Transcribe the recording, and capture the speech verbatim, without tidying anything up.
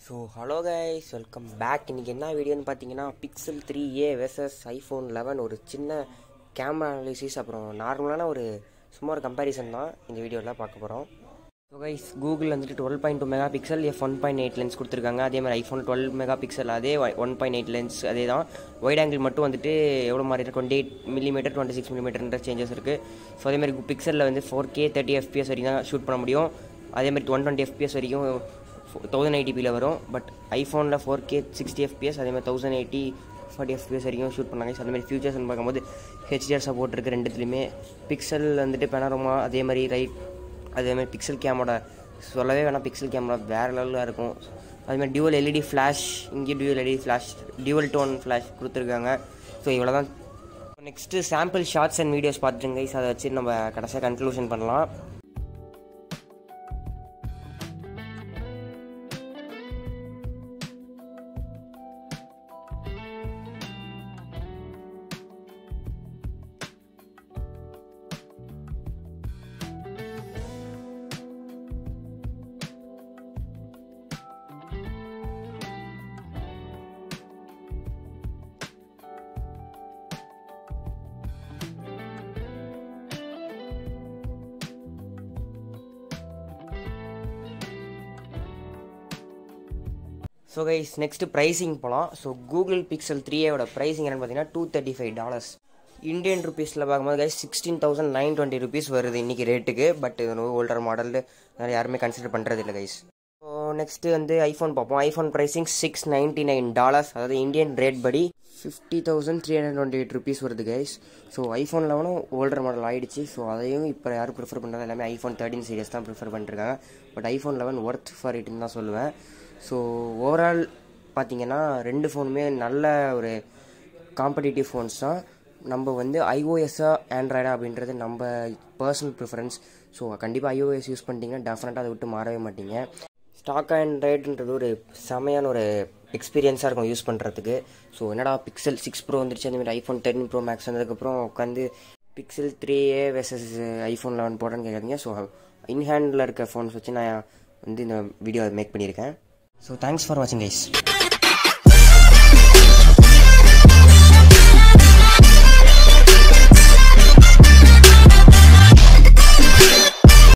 So hello guys, welcome back. இன்னைக்கு என்ன வீடியோன்னு பார்த்தீங்கன்னா Pixel three A versus iPhone eleven ஒரு சின்ன கேமரா அனாலிசிஸ் அப்புறம் நார்மலான ஒரு சும்மா ஒரு கம்பேரிசன் தான் இந்த வீடியோவில் பார்க்க போகிறோம். ஸோ கைஸ் கூகுள் வந்துட்டு twelve point two mega pixel f one point eight lens கொடுத்துருக்காங்க. அதே மாதிரி ஐஃபோன் டுவெல் மெகா பிக்சல் அதே ஒன் பாயிண்ட் எயிட் லென்ஸ் அதே தான். ஒயிட் ஆங்கிள் மட்டும் வந்துட்டு எவ்வளோ மாதிரி இருக்குது, twenty eight millimetre twenty six மில்லிமீட்டர்ன்ற சேஞ்சஸ் இருக்குது. ஸோ அதேமாதிரி பிக்சலில் வந்து ஃபோர் கே தேர்ட்டி எஃப்பிஎஸ் வரைக்கும் தான் ஷூட் பண்ண முடியும். அதேமாதிரி ஒன் டுவெண்ட்டி எஃப்பிஎஸ் வரைக்கும் தௌசண்ட் எயிட்டிபியில் வரும். பட் ஐஃபோனில் ஃபோர் கே சிக்ஸ்டி எஃப்பிஎஸ் அதேமாதிரி தௌசண்ட் எயிட்டி ஃபார்ட்டி எஃப்பிஎஸ் வரைக்கும் ஷூட் பண்ணாங்க. ஸோ அதேமாதிரி ஃபியூச்சர்ஸ்னு பார்க்கும்போது ஹெச்டிஆர் சப்போர்ட் இருக்குது ரெண்டுத்துலையுமே. பிக்சல் வந்துட்டு பெனாரோமா அதே மாதிரி ரைட் அதேமாதிரி பிக்சல் கேமரா சொல்லவே வேணாம், பிக்சல் கேமரா வேறு லெவலில் இருக்கும். அதுமாதிரி டியூவல் எல்இடி ஃப்ளாஷ், இங்கே dual LED flash dual tone flash கொடுத்துருக்காங்க. ஸோ இவ்வளோ தான். Next sample shots and videos பார்த்துருங்க கைஸ், அதை வச்சு நம்ம கடைசியாக கன்க்ளூஷன் பண்ணலாம். ஸோ கைஸ் நெக்ஸ்ட்டு ப்ரைஸிங் போகலாம். ஸோ கூகுள் பிக்சல் த்ரீ ஏவோட ப்ரைஸிங் என்னென்னு பார்த்தீங்கன்னா two thirty five dollars Indian ருபீஸில் பார்க்கும்போது guys sixteen thousand nine twenty rupees வருது இன்றைக்கி ரேட்டுக்கு. பட் இது ஓல்டர் மாடல் யாருமே கன்சிடர் பண்ணுறது இல்லை கைஸ். ஸோ நெக்ஸ்ட்டு வந்து ஐஃபோன் பார்ப்போம். IPhone pricing six ninety nine dollars அதாவது இந்தியன் ரேட் படி fifty thousand three hundred twenty eight rupees வருது கைஸ். ஸோ ஐஃபோன் லெவனும் ஓல்டர் மாடல் ஆகிடுச்சு. ஸோ அதையும் இப்போ யாரும் ப்ரிஃபர் பண்ணுறது எல்லாமே ஐஃபோன் தேர்ட்டின் சீரியஸ் தான் ப்ரிஃபர் பண்ணிருக்காங்க. But iPhone eleven worth for இட்னு தான் சொல்லுவேன். ஸோ ஓவரால் பார்த்திங்கன்னா ரெண்டு ஃபோனுமே நல்ல ஒரு காம்படிட்டிவ் ஃபோன்ஸ் தான். நம்ம வந்து ஐஓஎஸ்ஸா ஆண்ட்ராய்டா அப்படின்றது நம்ம பர்சனல் ப்ரிஃபரன்ஸ். ஸோ கண்டிப்பாக ஐஓஎஸ் யூஸ் பண்ணிட்டீங்கன்னா டெஃபினட்டாக அதை விட்டு மாறவே மாட்டீங்க. ஸ்டாக் ஆண்ட்ராய்டுன்றது ஒரு செமையான ஒரு எக்ஸ்பீரியன்ஸாக இருக்கும் யூஸ் பண்ணுறதுக்கு. ஸோ என்னடா பிக்சல் சிக்ஸ் ப்ரோ வந்துருச்சு, அந்தமாதிரி ஐஃபோன் தேர்ட்டின் ப்ரோ மேக்ஸ் வந்ததுக்கப்புறம் உட்காந்து Pixel three A versus iPhone eleven போட்டேன்னு கேட்குறீங்க. ஸோ இன்ஹேண்டில் இருக்க ஃபோன்ஸ் வச்சு நான் வந்து இந்த வீடியோ மேக் பண்ணியிருக்கேன். So thanks for watching guys.